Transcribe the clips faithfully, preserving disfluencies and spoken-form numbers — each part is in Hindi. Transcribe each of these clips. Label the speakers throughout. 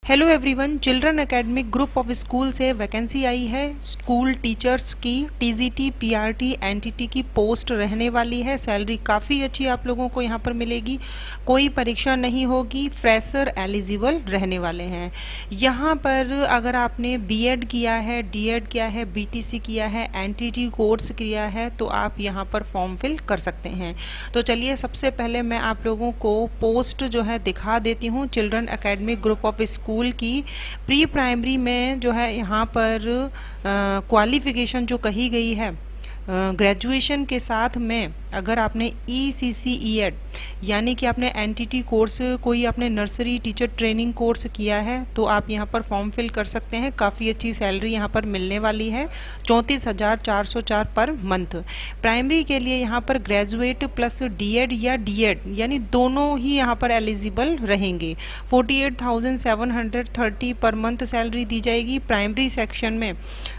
Speaker 1: Hello everyone, children academic group of school से वैकेंसी आई है। स्कूल टीचर्स की टीजीटी, पीआरटी, एनटीटी की पोस्ट रहने वाली है। सैलरी काफ़ी अच्छी आप लोगों को यहाँ पर मिलेगी। कोई परीक्षा नहीं होगी, फ्रेशर एलिजिबल रहने वाले हैं। यहाँ पर अगर आपने बीएड किया है, डीएड किया है, बीटीसी किया है, एनटीटी कोर्स किया है तो आप यहाँ पर फॉर्म फिल कर सकते हैं। तो चलिए सबसे पहले मैं आप लोगों को पोस्ट जो है दिखा देती हूँ। Children academic group of school की प्री प्राइमरी में जो है यहाँ पर क्वालिफिकेशन जो कही गई है, ग्रेजुएशन के साथ में अगर आपने ई सी सी ई एड यानी कि आपने एनटीटी कोर्स, कोई आपने नर्सरी टीचर ट्रेनिंग कोर्स किया है तो आप यहाँ पर फॉर्म फिल कर सकते हैं। काफ़ी अच्छी सैलरी यहाँ पर मिलने वाली है, चौंतीस हज़ार चार सौ चार पर मंथ। प्राइमरी के लिए यहाँ पर ग्रेजुएट प्लस डीएड या डीएड यानी दोनों ही यहाँ पर एलिजिबल रहेंगे। Forty eight thousand seven hundred thirty per month salary दी जाएगी। प्राइमरी सेक्शन में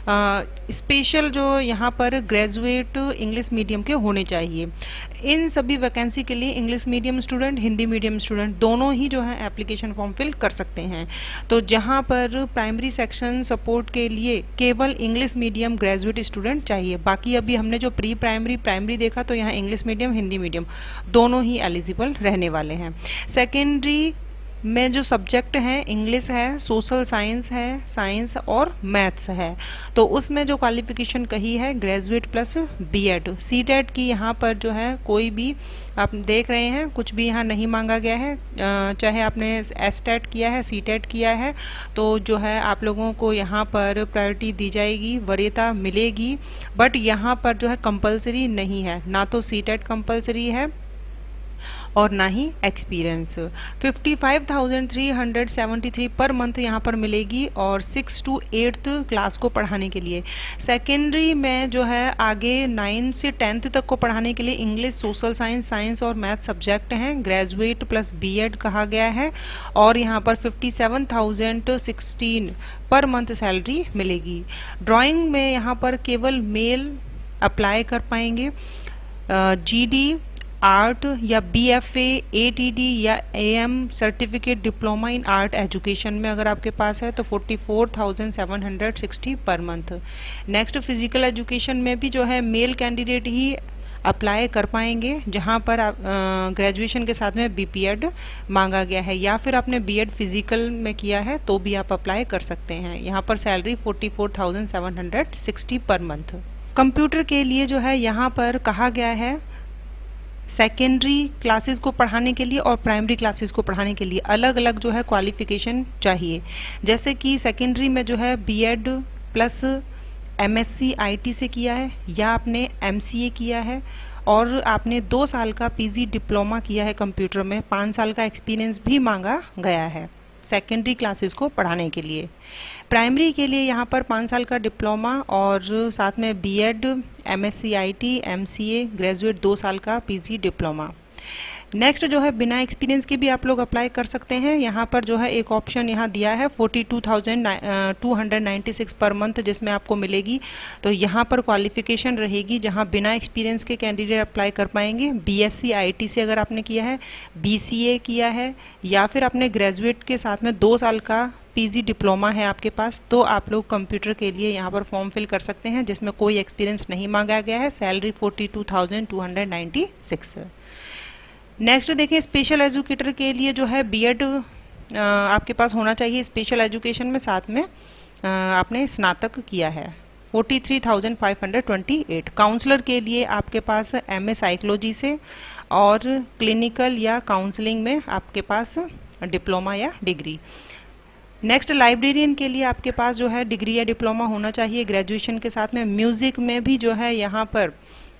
Speaker 1: स्पेशल जो यहाँ पर ग्रेजुएट इंग्लिश मीडियम के होने चाहिए। इन सभी वैकेंसी के लिए English medium student, Hindi medium student दोनों ही जो है एप्लीकेशन फॉर्म फिल कर सकते हैं। तो जहां पर प्राइमरी सेक्शन सपोर्ट के लिए केवल इंग्लिश मीडियम ग्रेजुएट स्टूडेंट चाहिए। बाकी अभी हमने जो प्री प्राइमरी प्राइमरी देखा तो यहाँ इंग्लिश मीडियम, हिंदी मीडियम दोनों ही एलिजिबल रहने वाले हैं। सेकेंडरी में जो सब्जेक्ट हैं, इंग्लिश है, सोशल साइंस है, साइंस और मैथ्स है। तो उसमें जो क्वालिफिकेशन कही है ग्रेजुएट प्लस बीएड। सीटेट की यहाँ पर जो है कोई भी आप देख रहे हैं कुछ भी यहाँ नहीं मांगा गया है। चाहे आपने एसटेट किया है, सीटेट किया है तो जो है आप लोगों को यहाँ पर प्रायोरिटी दी जाएगी, वरीयता मिलेगी। बट यहाँ पर जो है कंपलसरी नहीं है, ना तो सीटेट कंपलसरी है और ना ही experience. Fifty five thousand three hundred seventy three per month यहाँ पर मिलेगी और सिक्स टू एट्थ क्लास को पढ़ाने के लिए। सेकेंडरी में जो है आगे नाइन्थ से टेंथ तक को पढ़ाने के लिए इंग्लिश, सोशल साइंस, साइंस और मैथ सब्जेक्ट हैं। ग्रेजुएट प्लस बीएड कहा गया है और यहाँ पर fifty seven thousand sixteen per month salary मिलेगी। ड्राइंग में यहाँ पर केवल मेल अप्लाई कर पाएंगे। जीडी, आर्ट या बीएफए, एटीडी या AM certificate diploma in art education में अगर आपके पास है तो forty four thousand seven hundred sixty per month. Next physical education में भी जो है मेल कैंडिडेट ही अप्लाई कर पाएंगे, जहां पर ग्रेजुएशन के साथ में बीपीएड मांगा गया है, या फिर आपने बीएड फिजिकल में किया है तो भी आप अप्लाई कर सकते हैं। यहाँ पर salary forty four thousand seven hundred sixty per month. Computer के लिए जो है यहाँ पर कहा गया है सेकेंडरी क्लासेस को पढ़ाने के लिए और प्राइमरी क्लासेस को पढ़ाने के लिए अलग अलग जो है क्वालिफिकेशन चाहिए। जैसे कि सेकेंडरी में जो है बीएड प्लस एमएससी आईटी से किया है या आपने एमसीए किया है और आपने दो साल का पीजी डिप्लोमा किया है कंप्यूटर में, पाँच साल का एक्सपीरियंस भी मांगा गया है सेकेंडरी क्लासेस को पढ़ाने के लिए। प्राइमरी के लिए यहाँ पर पाँच साल का डिप्लोमा और साथ में BEd, MSc IT, MCA, graduate दो साल का पीजी डिप्लोमा। नेक्स्ट जो है बिना एक्सपीरियंस के भी आप लोग अप्लाई कर सकते हैं। यहाँ पर जो है एक ऑप्शन यहाँ दिया है forty two thousand two hundred ninety six per month जिसमें आपको मिलेगी। तो यहाँ पर क्वालिफिकेशन रहेगी जहाँ बिना एक्सपीरियंस के कैंडिडेट अप्लाई कर पाएंगे। बीएससी आईटी से अगर आपने किया है, बीसीए किया है या फिर आपने ग्रेजुएट के साथ में दो साल का पीजी डिप्लोमा है आपके पास तो आप लोग कंप्यूटर के लिए यहाँ पर फॉर्म फिल कर सकते हैं जिसमें कोई एक्सपीरियंस नहीं मांगा गया है। Salary forty two thousand two hundred ninety six. Next देखें, स्पेशल एजुकेटर के लिए जो है बीएड आपके पास होना चाहिए स्पेशल एजुकेशन में, साथ में आपने स्नातक किया है। Forty three thousand five hundred twenty eight. Counsellor के लिए आपके पास एमए साइकोलॉजी से और क्लिनिकल या काउंसलिंग में आपके पास डिप्लोमा या डिग्री। नेक्स्ट लाइब्रेरियन के लिए आपके पास जो है डिग्री या डिप्लोमा होना चाहिए ग्रेजुएशन के साथ में। म्यूजिक में भी जो है यहाँ पर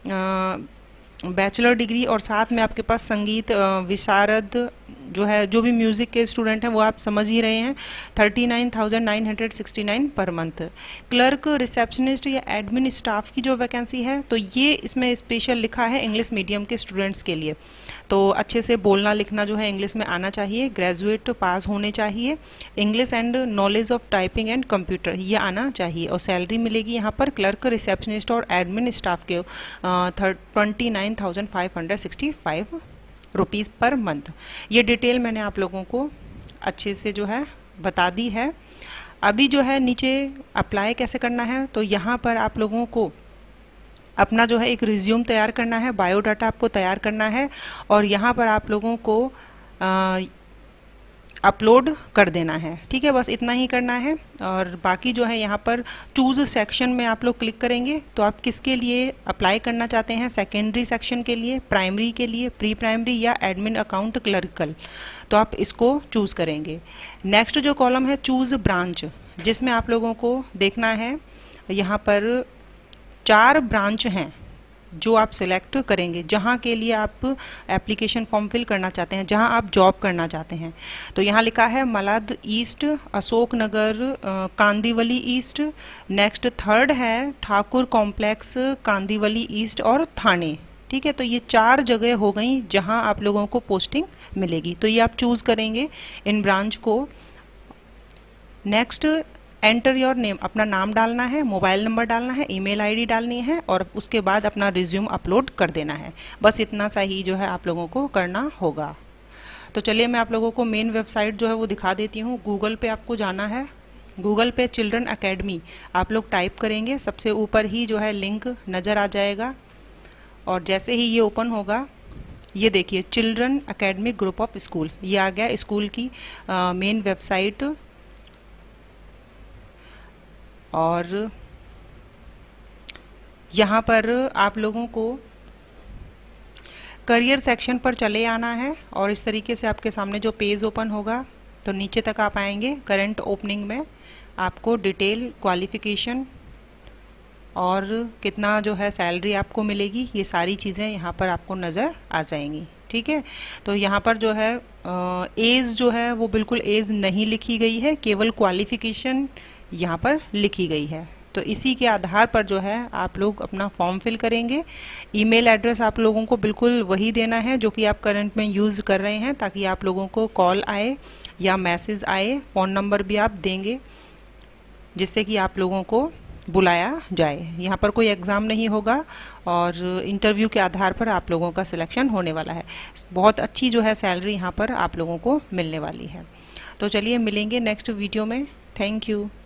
Speaker 1: बैचलर डिग्री और साथ में आपके पास संगीत विशारद जो है, जो भी म्यूजिक के स्टूडेंट हैं वो आप समझ ही रहे हैं, thirty nine thousand nine hundred sixty nine per month. Clerk, receptionist या एडमिन स्टाफ की जो वैकेंसी है तो ये इसमें स्पेशल लिखा है इंग्लिश मीडियम के स्टूडेंट्स के लिए। तो अच्छे से बोलना लिखना जो है इंग्लिश में आना चाहिए, ग्रेजुएट पास होने चाहिए, English and knowledge of typing and computer ये आना चाहिए। और सैलरी मिलेगी यहाँ पर क्लर्क, रिसेप्शनिस्ट और एडमिन स्टाफ के twenty nine thousand five hundred sixty five rupees per month. ये डिटेल मैंने आप लोगों को अच्छे से जो है बता दी है। अभी जो है नीचे अप्लाई कैसे करना है, तो यहाँ पर आप लोगों को अपना जो है एक रिज्यूम तैयार करना है, बायोडाटा आपको तैयार करना है और यहाँ पर आप लोगों को आ, अपलोड कर देना है। ठीक है, बस इतना ही करना है। और बाकी जो है यहाँ पर चूज सेक्शन में आप लोग क्लिक करेंगे तो आप किसके लिए अप्लाई करना चाहते हैं, सेकेंडरी सेक्शन के लिए, प्राइमरी के लिए, प्री प्राइमरी या एडमिन अकाउंट क्लर्कल, तो आप इसको चूज करेंगे। नेक्स्ट जो कॉलम है चूज ब्रांच, जिसमें आप लोगों को देखना है यहाँ पर चार ब्रांच हैं जो आप सिलेक्ट करेंगे, जहाँ के लिए आप एप्लीकेशन फॉर्म फिल करना चाहते हैं, जहाँ आप जॉब करना चाहते हैं। तो यहाँ लिखा है Malad east, Ashok Nagar, Kandivali east. Next third है ठाकुर कॉम्प्लेक्स, कांदीवली ईस्ट और थाने। ठीक है, तो ये चार जगह हो गई जहाँ आप लोगों को पोस्टिंग मिलेगी। तो ये आप चूज करेंगे इन ब्रांच को। नेक्स्ट एंटर योर नेम, अपना नाम डालना है, मोबाइल नंबर डालना है, ईमेल आईडी डालनी है और उसके बाद अपना रिज्यूम अपलोड कर देना है। बस इतना सा ही जो है आप लोगों को करना होगा। तो चलिए मैं आप लोगों को मेन वेबसाइट जो है वो दिखा देती हूँ। गूगल पे आपको जाना है, गूगल पे चिल्ड्रन अकेडमी आप लोग टाइप करेंगे, सबसे ऊपर ही जो है लिंक नज़र आ जाएगा और जैसे ही ये ओपन होगा ये देखिए children academy group of school, ये आ गया स्कूल की मेन वेबसाइट। और यहाँ पर आप लोगों को करियर सेक्शन पर चले आना है और इस तरीके से आपके सामने जो पेज ओपन होगा तो नीचे तक आप आएंगे। करंट ओपनिंग में आपको डिटेल, क्वालिफिकेशन और कितना जो है सैलरी आपको मिलेगी, ये सारी चीज़ें यहाँ पर आपको नज़र आ जाएंगी। ठीक है, तो यहाँ पर जो है एज जो है वो बिल्कुल एज नहीं लिखी गई है, केवल क्वालिफिकेशन यहाँ पर लिखी गई है। तो इसी के आधार पर जो है आप लोग अपना फॉर्म फिल करेंगे। ईमेल एड्रेस आप लोगों को बिल्कुल वही देना है जो कि आप करंट में यूज़ कर रहे हैं, ताकि आप लोगों को कॉल आए या मैसेज आए। फ़ोन नंबर भी आप देंगे जिससे कि आप लोगों को बुलाया जाए। यहाँ पर कोई एग्ज़ाम नहीं होगा और इंटरव्यू के आधार पर आप लोगों का सिलेक्शन होने वाला है। बहुत अच्छी जो है सैलरी यहाँ पर आप लोगों को मिलने वाली है। तो चलिए मिलेंगे नेक्स्ट वीडियो में। Thank you.